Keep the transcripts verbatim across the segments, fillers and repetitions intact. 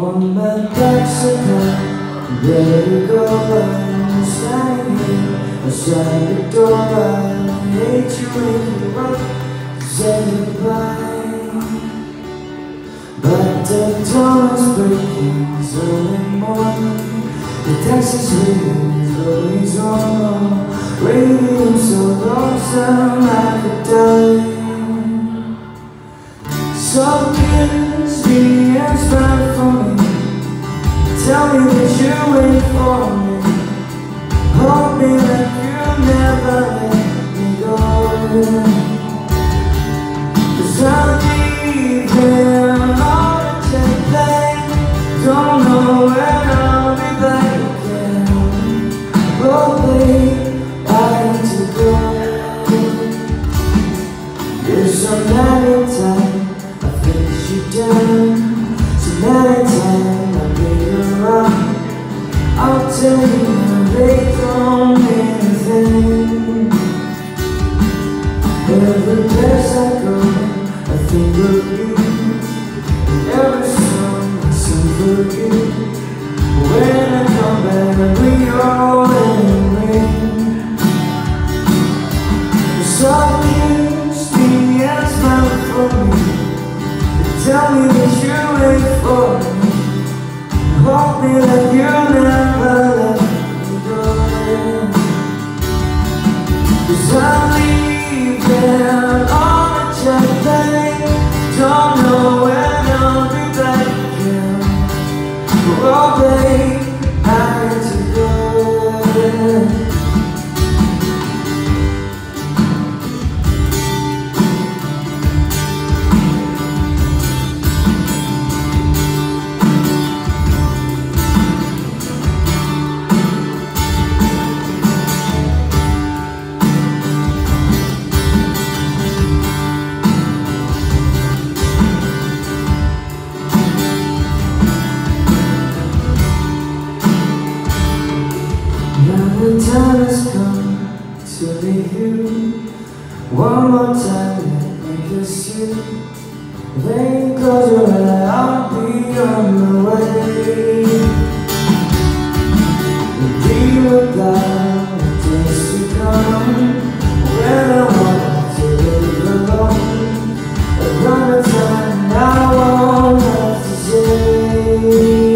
On my back's a gun, ready to go. I'm standing here outside the door. I hate you when you run, say goodbye. But the dawn is breaking, it's early morning. The taxi's ringing, it's always on. Waiting so lonesome I could die. So kiss me and smile for me. Tell me that you wait for me. Hold me like you never let me go. Cause I'm leaving on a jet plane. Don't know when I'll be back again. Oh babe, I need to go. There's so many times I face you down. So many times I made you wrong. I'll tell you they don't mean anything. Every place I go, I think of you. And every song I sing for you. When I come back, we all in ring. So kiss me and smile for me. Tell me that you wait for me. Hold me like you never let me go. Cause I'm leaving on a jet plane. Don't know when I'll be back again. Oh babe, I need to go. Now the time has come to leave you. One more time, let me kiss you. Then close your eye, I'll be on the way. And be without the days to come. When I want to live alone, another time I won't have to say.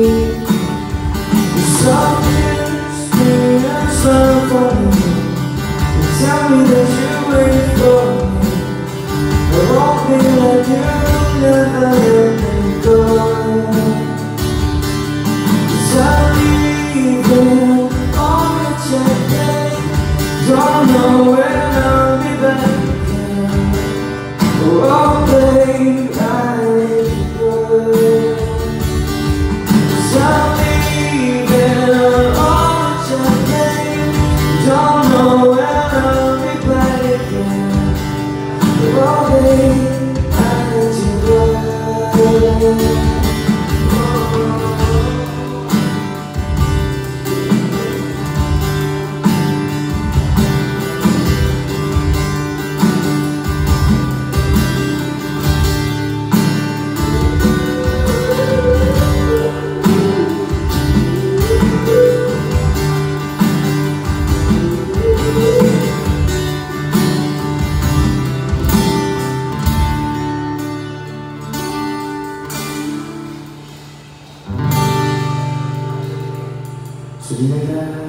So for me, tell me that you wait for me. I won't be like you, never let me go. Cause I'm leaving on a jet plane. Don't know when I'll be back again. Oh babe, I need to go. Cause I'm leaving on a jet plane. Don't know when I'll be back again. Oh babe, I need to go. So do you make that?